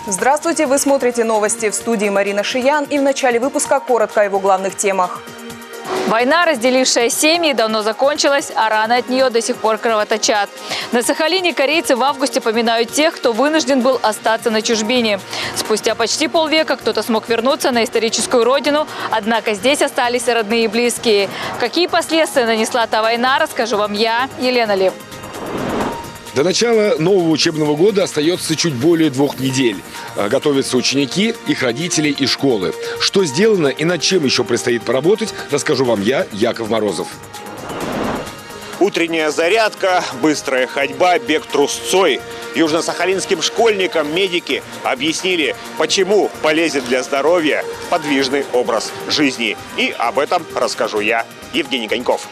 Здравствуйте, вы смотрите новости. В студии Марина Шиян, и в начале выпуска коротко о его главных темах. Война, разделившая семьи, давно закончилась, а раны от нее до сих пор кровоточат. На Сахалине корейцы в августе поминают тех, кто вынужден был остаться на чужбине. Спустя почти полвека кто-то смог вернуться на историческую родину, однако здесь остались и родные и близкие. Какие последствия нанесла та война, расскажу вам я, Елена Лим. До начала нового учебного года остается чуть более 2 недель. Готовятся ученики, их родители и школы. Что сделано и над чем еще предстоит поработать, расскажу вам я, Яков Морозов. Утренняя зарядка, быстрая ходьба, бег трусцой. Южно-сахалинским школьникам медики объяснили, почему полезен для здоровья подвижный образ жизни. И об этом расскажу я, Евгений Коньков.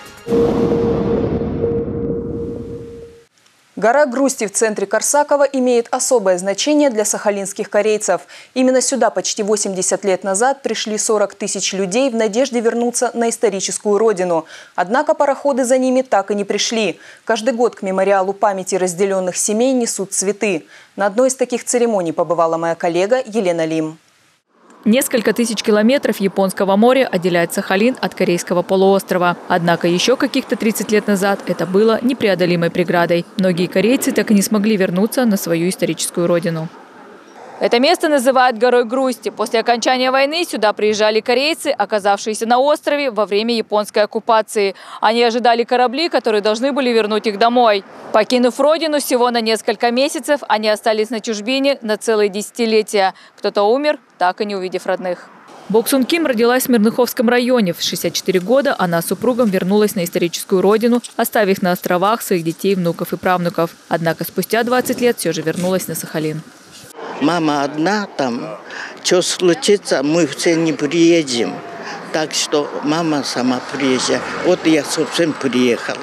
Гора Грусти в центре Корсакова имеет особое значение для сахалинских корейцев. Именно сюда почти 80 лет назад пришли 40 тысяч людей в надежде вернуться на историческую родину. Однако пароходы за ними так и не пришли. Каждый год к мемориалу памяти разделенных семей несут цветы. На одной из таких церемоний побывала моя коллега Елена Лим. Несколько тысяч километров Японского моря отделяет Сахалин от Корейского полуострова. Однако еще каких-то 30 лет назад это было непреодолимой преградой. Многие корейцы так и не смогли вернуться на свою историческую родину. Это место называют горой Грусти. После окончания войны сюда приезжали корейцы, оказавшиеся на острове во время японской оккупации. Они ожидали корабли, которые должны были вернуть их домой. Покинув родину всего на несколько месяцев, они остались на чужбине на целые десятилетия. Кто-то умер, так и не увидев родных. Бок Сун Ким родилась в Мирныховском районе. В 64 года она с супругом вернулась на историческую родину, оставив на островах своих детей, внуков и правнуков. Однако спустя 20 лет все же вернулась на Сахалин. Мама одна там, что случится, мы все не приедем. Так что мама сама приезжает. Вот я, собственно, приехала.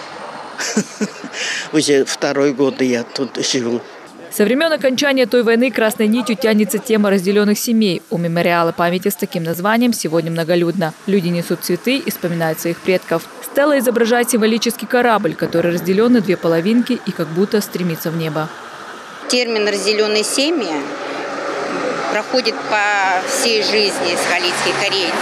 Уже 2-й год я тут живу. Со времен окончания той войны красной нитью тянется тема разделенных семей. У мемориала памяти с таким названием сегодня многолюдно. Люди несут цветы и вспоминают своих предков. Стела изображает символический корабль, который разделен на 2 половинки и как будто стремится в небо. Термин «разделенные семьи» проходит по всей жизни сахалинских корейцев.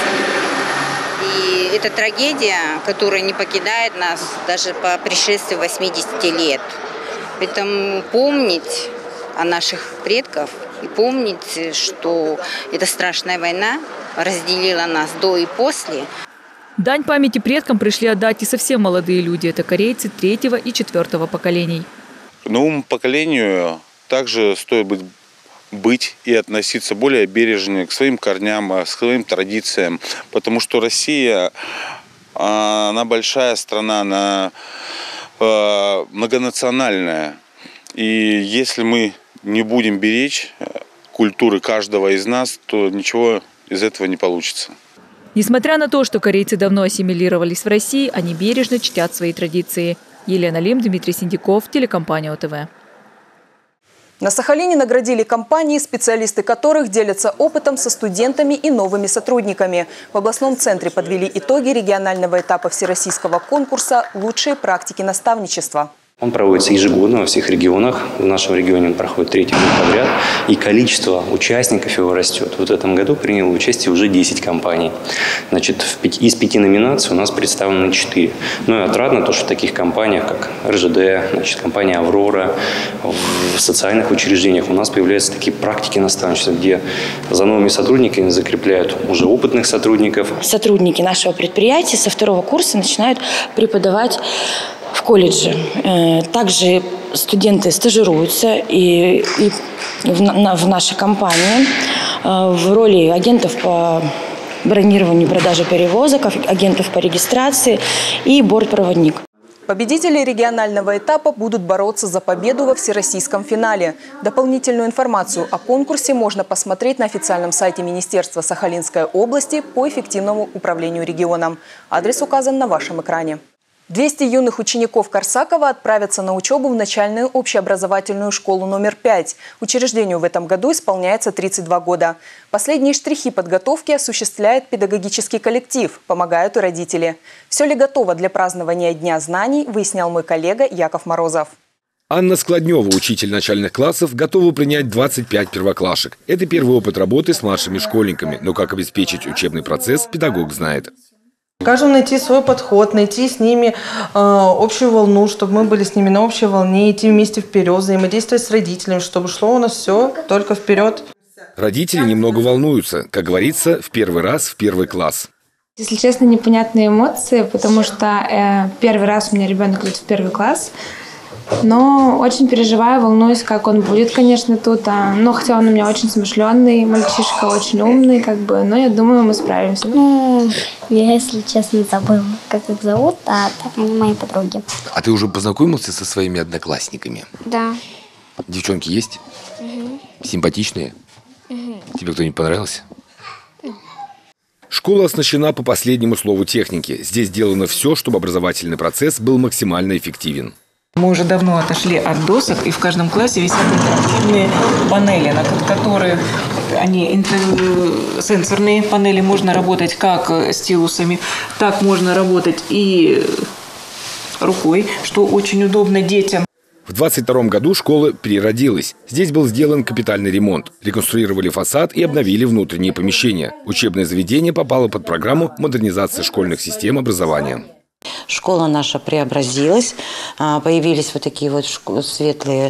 И это трагедия, которая не покидает нас даже по пришествии 80 лет. Поэтому помнить о наших предках и помнить, что эта страшная война разделила нас до и после. Дань памяти предкам пришли отдать и совсем молодые люди. Это корейцы 3-го и 4-го поколений. Новому поколению также стоит быть и относиться более бережно к своим корням, к своим традициям. Потому что Россия, она большая страна, она многонациональная. И если мы не будем беречь культуры каждого из нас, то ничего из этого не получится. Несмотря на то, что корейцы давно ассимилировались в России, они бережно чтят свои традиции. Елена Лим, Дмитрий Синдиков, телекомпания ОТВ. На Сахалине наградили компании, специалисты которых делятся опытом со студентами и новыми сотрудниками. В областном центре подвели итоги регионального этапа всероссийского конкурса «Лучшие практики наставничества». Он проводится ежегодно во всех регионах. В нашем регионе он проходит 3-й год подряд. И количество участников его растет. Вот в этом году приняло участие уже 10 компаний. Значит, из 5 номинаций у нас представлено 4. Ну и отрадно то, что в таких компаниях, как РЖД, значит, компания «Аврора», в социальных учреждениях у нас появляются такие практики наставничества, где за новыми сотрудниками закрепляют уже опытных сотрудников. Сотрудники нашего предприятия со 2-го курса начинают преподавать в колледже. Также студенты стажируются и в нашей компании в роли агентов по бронированию, продаже перевозок, агентов по регистрации и бортпроводник. Победители регионального этапа будут бороться за победу во всероссийском финале. Дополнительную информацию о конкурсе можно посмотреть на официальном сайте Министерства Сахалинской области по эффективному управлению регионом. Адрес указан на вашем экране. 200 юных учеников Корсакова отправятся на учебу в начальную общеобразовательную школу номер 5. Учреждению в этом году исполняется 32 года. Последние штрихи подготовки осуществляет педагогический коллектив, помогают и родители. Все ли готово для празднования Дня знаний, выяснял мой коллега Яков Морозов. Анна Складнева, учитель начальных классов, готова принять 25 первоклашек. Это первый опыт работы с младшими школьниками, но как обеспечить учебный процесс, педагог знает. Каждому найти свой подход, найти с ними общую волну, чтобы мы были с ними на общей волне, идти вместе вперед, взаимодействовать с родителями, чтобы шло у нас все только вперед. Родители немного волнуются, как говорится, в первый раз в первый класс. Если честно, непонятные эмоции, потому что первый раз у меня ребенок идет в первый класс. Но очень переживаю, волнуюсь, как он будет, конечно, тут. Но хотя он у меня очень смышленый, мальчишка очень умный, но я думаю, мы справимся. Я, если честно, забыла, как их зовут, а так они мои подруги. А ты уже познакомился со своими одноклассниками? Да. Девчонки есть? Симпатичные? Тебе кто-нибудь понравился? Школа оснащена по последнему слову техники. Здесь сделано все, чтобы образовательный процесс был максимально эффективен. Мы уже давно отошли от досок, и в каждом классе висят интерактивные панели, на которых они сенсорные панели. Можно работать как стилусами, так можно работать и рукой, что очень удобно детям. В 2022 году школа переродилась. Здесь был сделан капитальный ремонт. Реконструировали фасад и обновили внутренние помещения. Учебное заведение попало под программу модернизации школьных систем образования. Школа наша преобразилась, появились вот такие вот светлые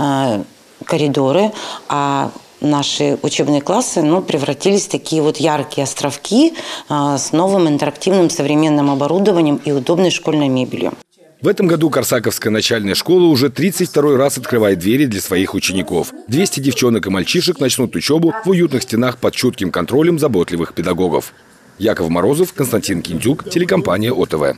коридоры, а наши учебные классы превратились в такие вот яркие островки с новым интерактивным современным оборудованием и удобной школьной мебелью. В этом году Корсаковская начальная школа уже 32-й раз открывает двери для своих учеников. 200 девчонок и мальчишек начнут учебу в уютных стенах под чутким контролем заботливых педагогов. Яков Морозов, Константин Киндюк, телекомпания ОТВ.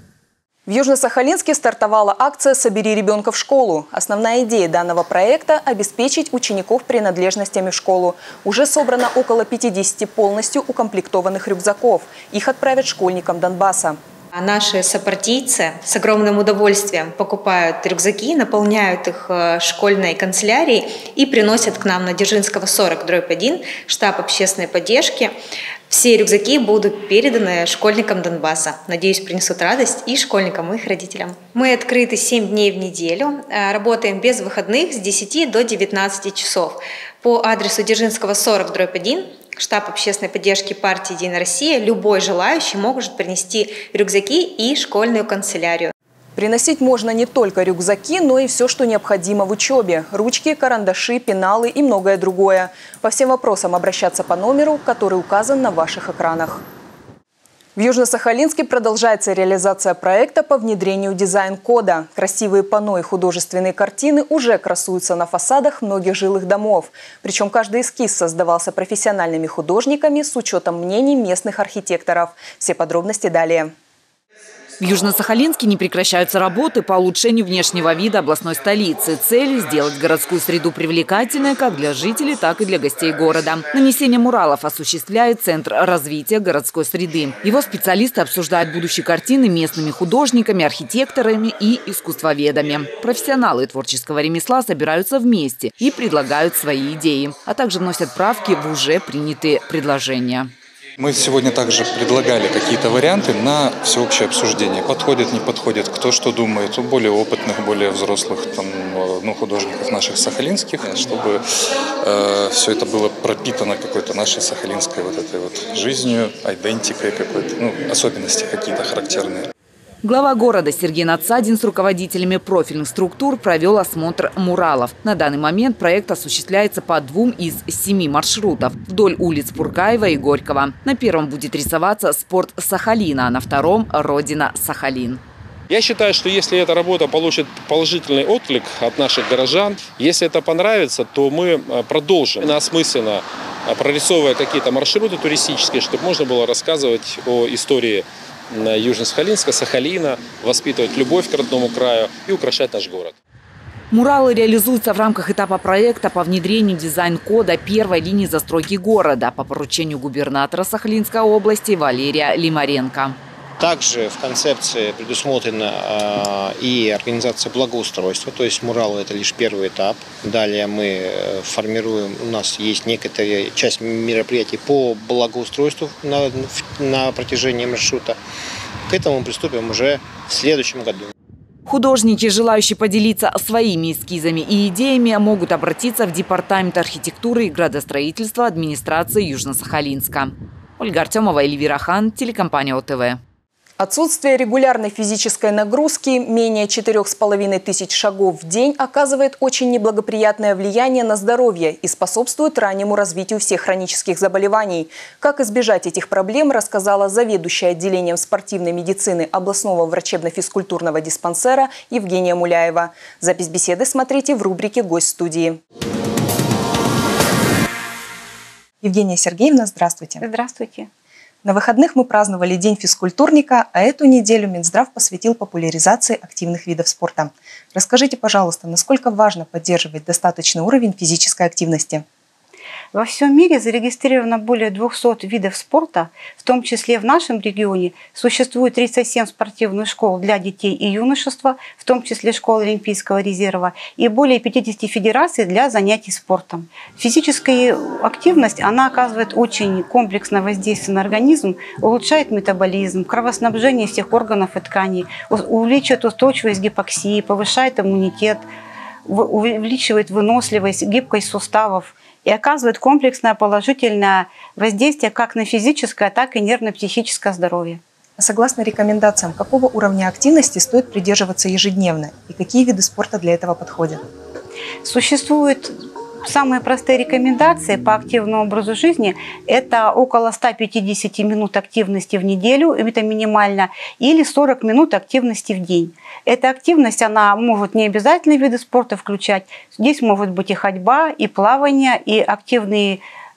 В Южно-Сахалинске стартовала акция «Собери ребенка в школу». Основная идея данного проекта – обеспечить учеников принадлежностями в школу. Уже собрано около 50 полностью укомплектованных рюкзаков. Их отправят школьникам Донбасса. Наши сопартийцы с огромным удовольствием покупают рюкзаки, наполняют их школьной канцелярией и приносят к нам на Дзержинского 40/1 штаб общественной поддержки. Все рюкзаки будут переданы школьникам Донбасса. Надеюсь, принесут радость и школьникам, и их родителям. Мы открыты 7 дней в неделю, работаем без выходных с 10 до 19 часов. По адресу Дзержинского 40/1, штаб общественной поддержки партии «Единая Россия», любой желающий может принести рюкзаки и школьную канцелярию. Приносить можно не только рюкзаки, но и все, что необходимо в учебе. Ручки, карандаши, пеналы и многое другое. По всем вопросам обращаться по номеру, который указан на ваших экранах. В Южно-Сахалинске продолжается реализация проекта по внедрению дизайн-кода. Красивые панно и художественные картины уже красуются на фасадах многих жилых домов. Причем каждый эскиз создавался профессиональными художниками с учетом мнений местных архитекторов. Все подробности далее. В Южно-Сахалинске не прекращаются работы по улучшению внешнего вида областной столицы. Цель – сделать городскую среду привлекательной как для жителей, так и для гостей города. Нанесение муралов осуществляет Центр развития городской среды. Его специалисты обсуждают будущие картины местными художниками, архитекторами и искусствоведами. Профессионалы творческого ремесла собираются вместе и предлагают свои идеи, а также вносят правки в уже принятые предложения. Мы сегодня также предлагали какие-то варианты на всеобщее обсуждение. Подходит, не подходит, кто что думает, у более опытных, более взрослых художников наших сахалинских, чтобы все это было пропитано какой-то нашей сахалинской жизнью, идентикой какой-то, особенности какие-то характерные. Глава города Сергей Надсадин с руководителями профильных структур провел осмотр муралов. На данный момент проект осуществляется по 2 из 7 маршрутов вдоль улиц Пуркаева и Горького. На первом будет рисоваться спорт Сахалина, а на втором – родина Сахалин. Я считаю, что если эта работа получит положительный отклик от наших горожан, если это понравится, то мы продолжим осмысленно, прорисовывая какие-то маршруты туристические, чтобы можно было рассказывать о истории Южно-Сахалинска, Сахалина, воспитывать любовь к родному краю и украшать наш город. Муралы реализуются в рамках этапа проекта по внедрению дизайн-кода первой линии застройки города по поручению губернатора Сахалинской области Валерия Лимаренко. Также в концепции предусмотрена и организация благоустройства, то есть муралы – это лишь первый этап. Далее мы формируем, у нас есть некоторая часть мероприятий по благоустройству на протяжении маршрута. К этому приступим уже в следующем году. Художники, желающие поделиться своими эскизами и идеями, могут обратиться в Департамент архитектуры и градостроительства администрации Южно-Сахалинска. Ольга Артемова, Эльвира Хан, телекомпания ОТВ. Отсутствие регулярной физической нагрузки, менее 4500 шагов в день, оказывает очень неблагоприятное влияние на здоровье и способствует раннему развитию всех хронических заболеваний. Как избежать этих проблем, рассказала заведующая отделением спортивной медицины областного врачебно-физкультурного диспансера Евгения Муляева. Запись беседы смотрите в рубрике «Гость студии». Евгения Сергеевна, здравствуйте. Здравствуйте. На выходных мы праздновали День физкультурника, а эту неделю Минздрав посвятил популяризации активных видов спорта. Расскажите, пожалуйста, насколько важно поддерживать достаточный уровень физической активности? Во всем мире зарегистрировано более 200 видов спорта, в том числе в нашем регионе существует 37 спортивных школ для детей и юношества, в том числе школы Олимпийского резерва, и более 50 федераций для занятий спортом. Физическая активность, она оказывает очень комплексное воздействие на организм, улучшает метаболизм, кровоснабжение всех органов и тканей, увеличивает устойчивость к гипоксии, повышает иммунитет, увеличивает выносливость, гибкость суставов и оказывает комплексное положительное воздействие как на физическое, так и нервно-психическое здоровье. Согласно рекомендациям, какого уровня активности стоит придерживаться ежедневно и какие виды спорта для этого подходят? Существуют самые простые рекомендации по активному образу жизни – это около 150 минут активности в неделю, это минимально, или 40 минут активности в день. Эта активность, она может не обязательно виды спорта включать. Здесь может быть и ходьба, и плавание, и активные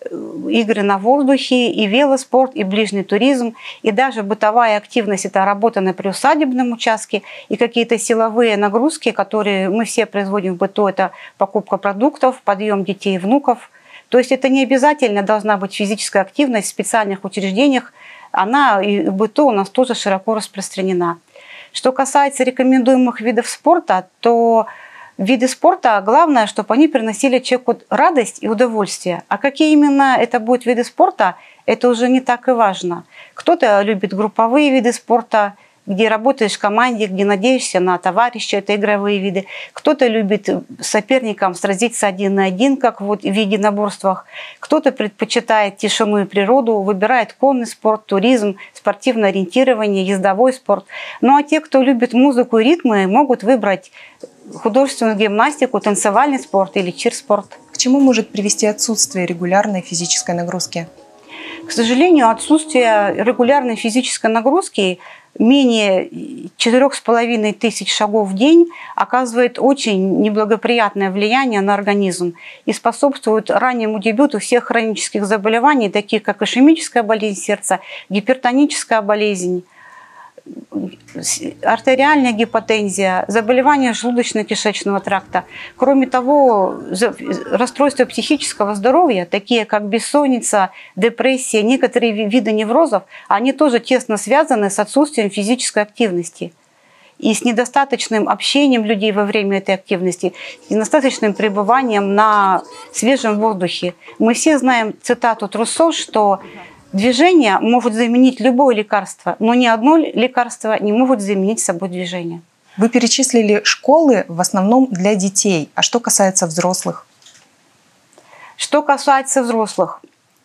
игры на воздухе, и велоспорт, и ближний туризм, и даже бытовая активность – это работа на приусадебном участке, и какие-то силовые нагрузки, которые мы все производим в быту – это покупка продуктов, подъем детей и внуков. То есть это не обязательно должна быть физическая активность в специальных учреждениях, она и в быту у нас тоже широко распространена. Что касается рекомендуемых видов спорта, то виды спорта, главное, чтобы они приносили человеку радость и удовольствие. А какие именно это будут виды спорта, это уже не так и важно. Кто-то любит групповые виды спорта, где работаешь в команде, где надеешься на товарища, это игровые виды. Кто-то любит с соперником сразиться 1 на 1, как вот в единоборствах. Кто-то предпочитает тишину и природу, выбирает конный спорт, туризм, спортивное ориентирование, ездовой спорт. Ну а те, кто любит музыку и ритмы, могут выбрать художественную гимнастику, танцевальный спорт или чир-спорт. К чему может привести отсутствие регулярной физической нагрузки? К сожалению, отсутствие регулярной физической нагрузки менее 4500 шагов в день оказывает очень неблагоприятное влияние на организм и способствует раннему дебюту всех хронических заболеваний, таких как ишемическая болезнь сердца, гипертоническая болезнь, артериальная гипотензия, заболевания желудочно-кишечного тракта. Кроме того, расстройства психического здоровья, такие как бессонница, депрессия, некоторые виды неврозов, они тоже тесно связаны с отсутствием физической активности и с недостаточным общением людей во время этой активности, с недостаточным пребыванием на свежем воздухе. Мы все знаем цитату Руссо, что движение может заменить любое лекарство, но ни одно лекарство не может заменить собой движение. Вы перечислили школы в основном для детей. А что касается взрослых? Что касается взрослых,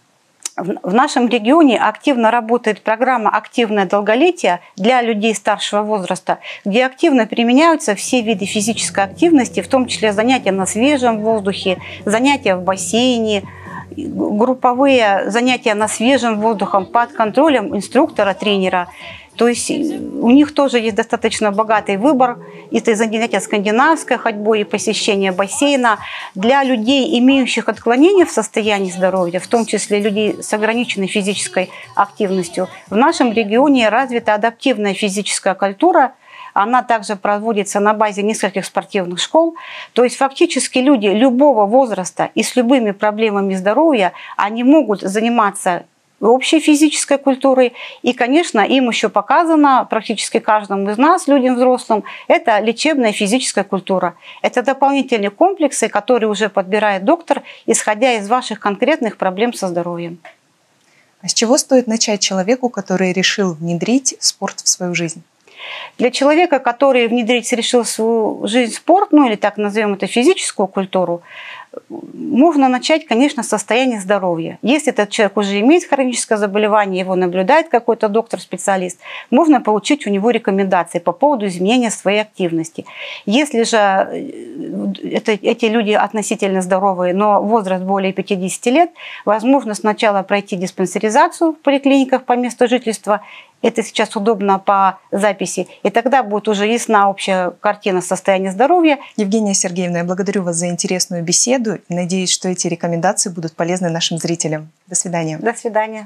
в нашем регионе активно работает программа «Активное долголетие» для людей старшего возраста, где активно применяются все виды физической активности, в том числе занятия на свежем воздухе, занятия в бассейне, групповые занятия на свежем воздухе под контролем инструктора, тренера. То есть у них тоже есть достаточно богатый выбор. Это занятия скандинавской ходьбой и посещение бассейна. Для людей, имеющих отклонения в состоянии здоровья, в том числе людей с ограниченной физической активностью, в нашем регионе развита адаптивная физическая культура. Она также проводится на базе нескольких спортивных школ. То есть фактически люди любого возраста и с любыми проблемами здоровья, они могут заниматься общей физической культурой. И, конечно, им еще показано, практически каждому из нас, людям взрослым, это лечебная физическая культура. Это дополнительные комплексы, которые уже подбирает доктор, исходя из ваших конкретных проблем со здоровьем. А с чего стоит начать человеку, который решил внедрить спорт в свою жизнь? Для человека, который внедрить решил в свою жизнь спорт, ну или так назовем это физическую культуру, можно начать, конечно, с состояния здоровья. Если этот человек уже имеет хроническое заболевание, его наблюдает какой-то доктор-специалист, можно получить у него рекомендации по поводу изменения своей активности. Если же эти люди относительно здоровые, но возраст более 50 лет, возможно сначала пройти диспансеризацию в поликлиниках по месту жительства. Это сейчас удобно по записи. И тогда будет уже ясна общая картина состояния здоровья. Евгения Сергеевна, я благодарю вас за интересную беседу. Надеюсь, что эти рекомендации будут полезны нашим зрителям. До свидания. До свидания.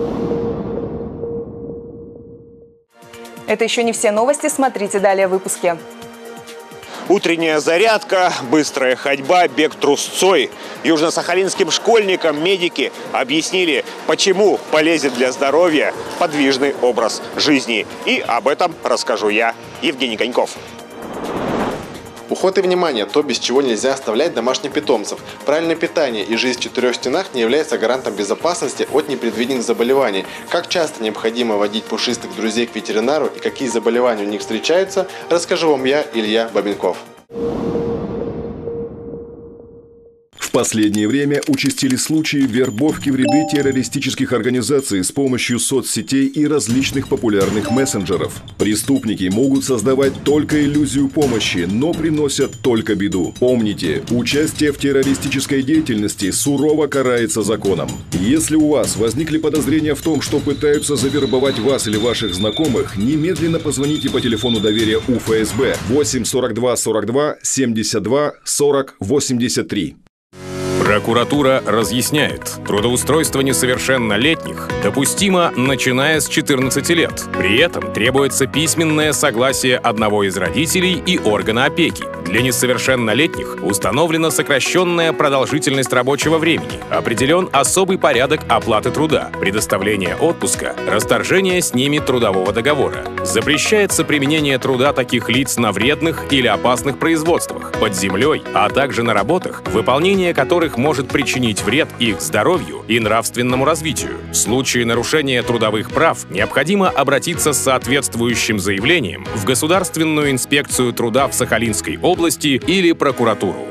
Это еще не все новости. Смотрите далее в выпуске. Утренняя зарядка, быстрая ходьба, бег трусцой. Южно-сахалинским школьникам медики объяснили, почему полезен для здоровья подвижный образ жизни. И об этом расскажу я, Евгений Коньков. Уход и внимание – то, без чего нельзя оставлять домашних питомцев. Правильное питание и жизнь в 4 стенах не является гарантом безопасности от непредвиденных заболеваний. Как часто необходимо водить пушистых друзей к ветеринару и какие заболевания у них встречаются, расскажу вам я, Илья Бабенков. В последнее время участились случаи вербовки в ряды террористических организаций с помощью соцсетей и различных популярных мессенджеров. Преступники могут создавать только иллюзию помощи, но приносят только беду. Помните, участие в террористической деятельности сурово карается законом. Если у вас возникли подозрения в том, что пытаются завербовать вас или ваших знакомых, немедленно позвоните по телефону доверия УФСБ 8 42 42 72 40 83. Прокуратура разъясняет, трудоустройство несовершеннолетних допустимо, начиная с 14 лет. При этом требуется письменное согласие одного из родителей и органа опеки. Для несовершеннолетних установлена сокращенная продолжительность рабочего времени, определен особый порядок оплаты труда, предоставления отпуска, расторжение с ними трудового договора. Запрещается применение труда таких лиц на вредных или опасных производствах, под землей, а также на работах, выполнение которых может причинить вред их здоровью и нравственному развитию. В случае нарушения трудовых прав необходимо обратиться с соответствующим заявлением в Государственную инспекцию труда в Сахалинской области или прокуратуру.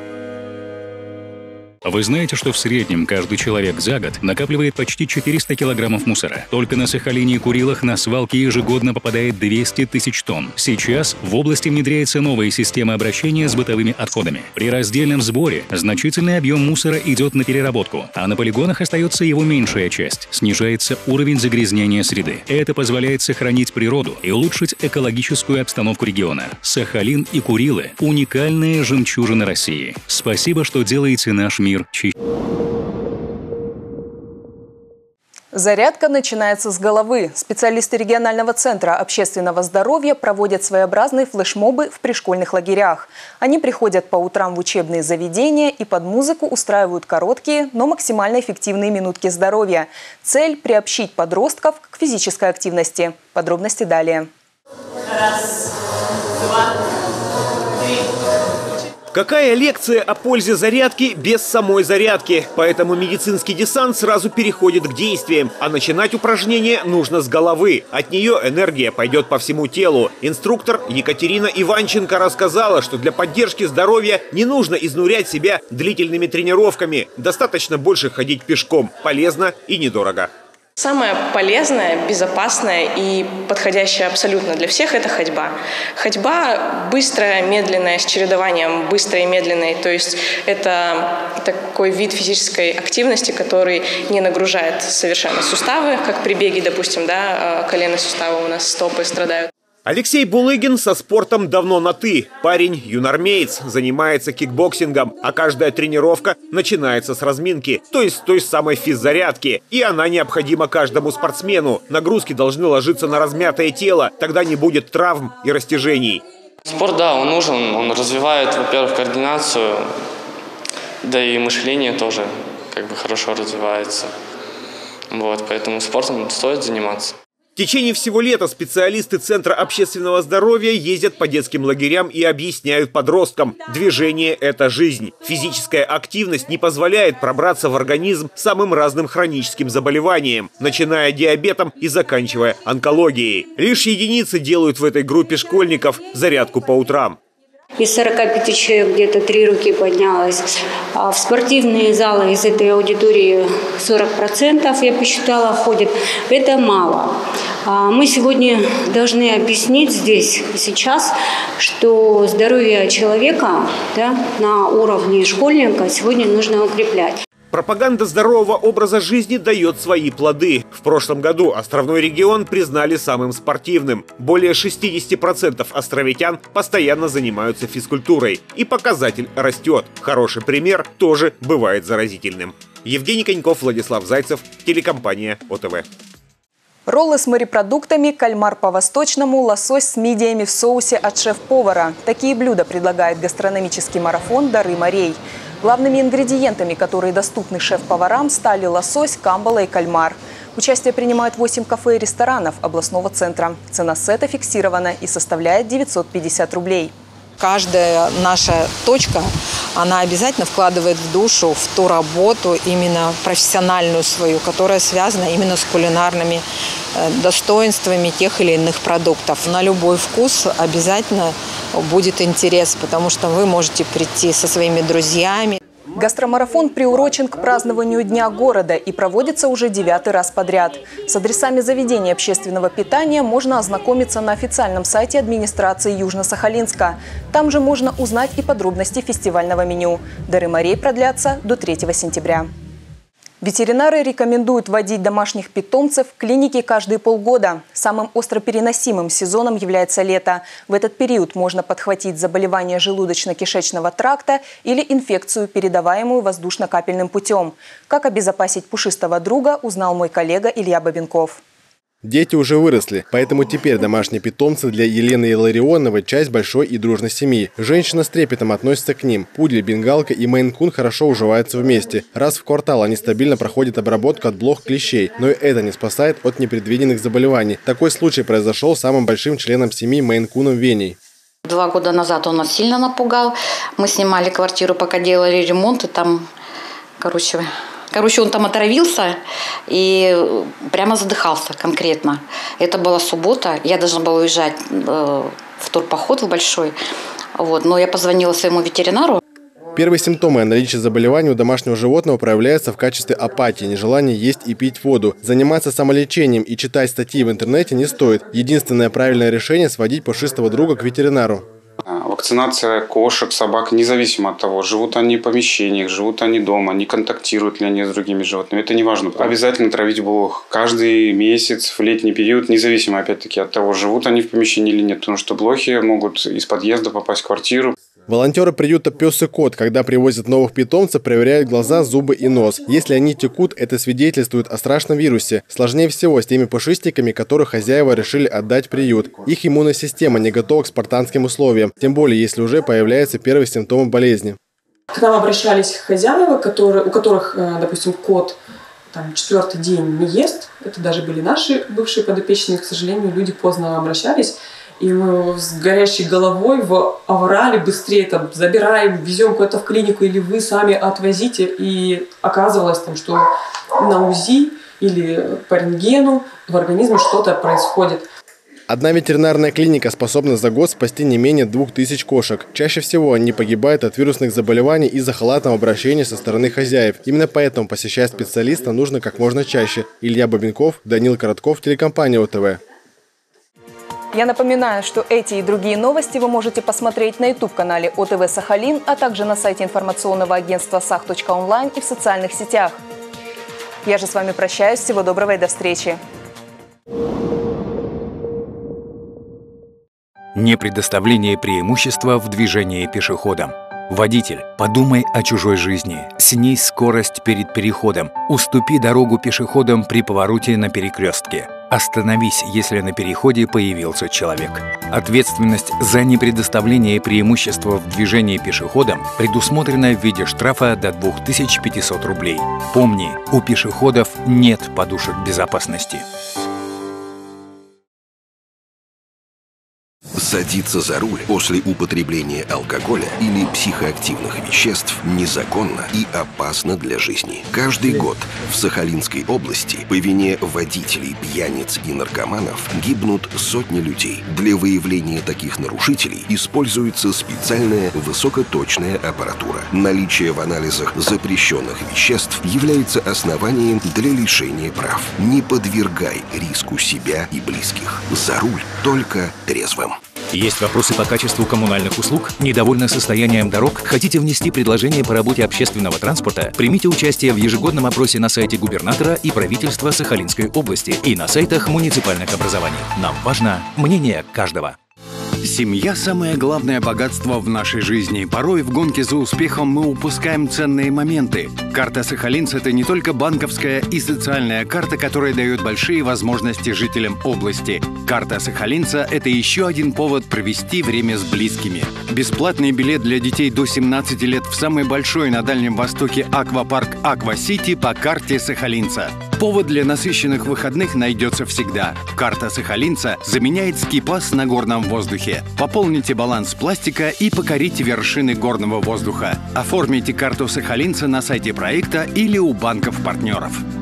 Вы знаете, что в среднем каждый человек за год накапливает почти 400 килограммов мусора? Только на Сахалине и Курилах на свалки ежегодно попадает 200 тысяч тонн. Сейчас в области внедряется новая система обращения с бытовыми отходами. При раздельном сборе значительный объем мусора идет на переработку, а на полигонах остается его меньшая часть. Снижается уровень загрязнения среды. Это позволяет сохранить природу и улучшить экологическую обстановку региона. Сахалин и Курилы – уникальные жемчужины России. Спасибо, что делаете наш мир чище. Зарядка начинается с головы. Специалисты регионального центра общественного здоровья проводят своеобразные флешмобы в пришкольных лагерях. Они приходят по утрам в учебные заведения и под музыку устраивают короткие, но максимально эффективные минутки здоровья. Цель – приобщить подростков к физической активности. Подробности далее. Раз, два, три. Какая лекция о пользе зарядки без самой зарядки? Поэтому медицинский десант сразу переходит к действиям. А начинать упражнение нужно с головы. От нее энергия пойдет по всему телу. Инструктор Екатерина Иванченко рассказала, что для поддержки здоровья не нужно изнурять себя длительными тренировками. Достаточно больше ходить пешком. Полезно и недорого. Самое полезное, безопасное и подходящее абсолютно для всех – это ходьба. Ходьба быстрая, медленная, с чередованием быстрой и медленной. То есть это такой вид физической активности, который не нагружает совершенно суставы, как при беге, допустим, да, коленные суставы у нас, стопы страдают. Алексей Булыгин со спортом давно на «ты». Парень юнормеец, занимается кикбоксингом, а каждая тренировка начинается с разминки, то есть с той самой физзарядки. И она необходима каждому спортсмену. Нагрузки должны ложиться на размятое тело, тогда не будет травм и растяжений. Спорт, да, он нужен, он развивает, во-первых, координацию, да и мышление тоже хорошо развивается. Вот, поэтому спортом стоит заниматься. В течение всего лета специалисты Центра общественного здоровья ездят по детским лагерям и объясняют подросткам: движение – это жизнь. Физическая активность не позволяет пробраться в организм самым разным хроническим заболеваниям, начиная диабетом и заканчивая онкологией. Лишь единицы делают в этой группе школьников зарядку по утрам. Из 45 человек где-то 3 руки поднялось. А в спортивные залы из этой аудитории 40%, я посчитала, ходит. Это мало. Мы сегодня должны объяснить здесь и сейчас, что здоровье человека, да, на уровне школьника сегодня нужно укреплять. Пропаганда здорового образа жизни дает свои плоды. В прошлом году островной регион признали самым спортивным. Более 60% островитян постоянно занимаются физкультурой. И показатель растет. Хороший пример тоже бывает заразительным. Евгений Коньков, Владислав Зайцев, телекомпания ОТВ. Роллы с морепродуктами, кальмар по-восточному, лосось с мидиями в соусе от шеф-повара. Такие блюда предлагает гастрономический марафон «Дары морей». Главными ингредиентами, которые доступны шеф-поварам, стали лосось, камбала и кальмар. Участие принимают 8 кафе и ресторанов областного центра. Цена сета фиксирована и составляет 950 рублей. Каждая наша точка, она обязательно вкладывает в душу, в ту работу, именно профессиональную свою, которая связана именно с кулинарными достоинствами тех или иных продуктов. На любой вкус обязательно будет интерес, потому что вы можете прийти со своими друзьями. Гастромарафон приурочен к празднованию Дня города и проводится уже 9-й раз подряд. С адресами заведений общественного питания можно ознакомиться на официальном сайте администрации Южно-Сахалинска. Там же можно узнать и подробности фестивального меню. Дары морей продлятся до 3 сентября. Ветеринары рекомендуют вводить домашних питомцев в клинике каждые полгода. Самым остропереносимым сезоном является лето. В этот период можно подхватить заболевание желудочно-кишечного тракта или инфекцию, передаваемую воздушно-капельным путем. Как обезопасить пушистого друга, узнал мой коллега Илья Бабенков. Дети уже выросли, поэтому теперь домашние питомцы для Елены Илларионовой – часть большой и дружной семьи. Женщина с трепетом относится к ним. Пудель, бенгалка и мейн-кун хорошо уживаются вместе. Раз в квартал они стабильно проходят обработку от блох клещей, но и это не спасает от непредвиденных заболеваний. Такой случай произошел с самым большим членом семьи мейн-куном Веней. 2 года назад он нас сильно напугал. Мы снимали квартиру, пока делали ремонт, и там, Короче, он там отравился и прямо задыхался конкретно. Это была суббота, я должна была уезжать в турпоход в большой. Но я позвонила своему ветеринару. Первые симптомы о наличии заболевания у домашнего животного проявляются в качестве апатии, нежелания есть и пить воду. Заниматься самолечением и читать статьи в интернете не стоит. Единственное правильное решение – сводить пушистого друга к ветеринару. Вакцинация кошек, собак, независимо от того, живут они в помещениях, живут они дома, не контактируют ли они с другими животными, это не важно. Обязательно травить блох каждый месяц в летний период, независимо опять-таки от того, живут они в помещении или нет, потому что блохи могут из подъезда попасть в квартиру. Волонтеры приюта «Пес и кот», когда привозят новых питомцев, проверяют глаза, зубы и нос. Если они текут, это свидетельствует о страшном вирусе. Сложнее всего с теми пушистиками, которых хозяева решили отдать в приют. Их иммунная система не готова к спартанским условиям, тем более если уже появляются первые симптомы болезни. К нам обращались хозяева, у которых, допустим, кот 4-й день не ест. Это даже были наши бывшие подопечные, к сожалению, люди поздно обращались. И мы с горящей головой в аврале быстрее забираем, везем куда-то в клинику, или вы сами отвозите. И оказывалось, что на УЗИ или по рентгену в организме что-то происходит. Одна ветеринарная клиника способна за год спасти не менее 2000 кошек. Чаще всего они погибают от вирусных заболеваний из-за халатного обращения со стороны хозяев. Именно поэтому посещать специалиста нужно как можно чаще. Илья Бабенков, Данил Коротков, телекомпания ОТВ. Я напоминаю, что эти и другие новости вы можете посмотреть на YouTube-канале ОТВ Сахалин, а также на сайте информационного агентства sah.online и в социальных сетях. Я же с вами прощаюсь. Всего доброго и до встречи. Непредоставление преимущества в движении пешеходам. Водитель, подумай о чужой жизни. Снизь скорость перед переходом. Уступи дорогу пешеходам при повороте на перекрестке. Остановись, если на переходе появился человек. Ответственность за непредоставление преимущества в движении пешеходам предусмотрена в виде штрафа до 2500 рублей. Помни, у пешеходов нет подушек безопасности. Садиться за руль после употребления алкоголя или психоактивных веществ незаконно и опасно для жизни. Каждый год в Сахалинской области по вине водителей, пьяниц и наркоманов гибнут сотни людей. Для выявления таких нарушителей используется специальная высокоточная аппаратура. Наличие в анализах запрещенных веществ является основанием для лишения прав. Не подвергай риску себя и близких. За руль только трезвым. Есть вопросы по качеству коммунальных услуг? Недовольны состоянием дорог? Хотите внести предложение по работе общественного транспорта? Примите участие в ежегодном опросе на сайте губернатора и правительства Сахалинской области и на сайтах муниципальных образований. Нам важно мнение каждого. Семья – самое главное богатство в нашей жизни. Порой в гонке за успехом мы упускаем ценные моменты. Карта Сахалинца – это не только банковская и социальная карта, которая дает большие возможности жителям области. Карта Сахалинца – это еще один повод провести время с близкими. Бесплатный билет для детей до 17 лет в самый большой на Дальнем Востоке аквапарк «Аква-Сити» по карте Сахалинца. Повод для насыщенных выходных найдется всегда. Карта Сахалинца заменяет ски-пас на горном воздухе. Пополните баланс пластика и покорите вершины горного воздуха. Оформите карту Сахалинца на сайте проекта или у банков-партнеров.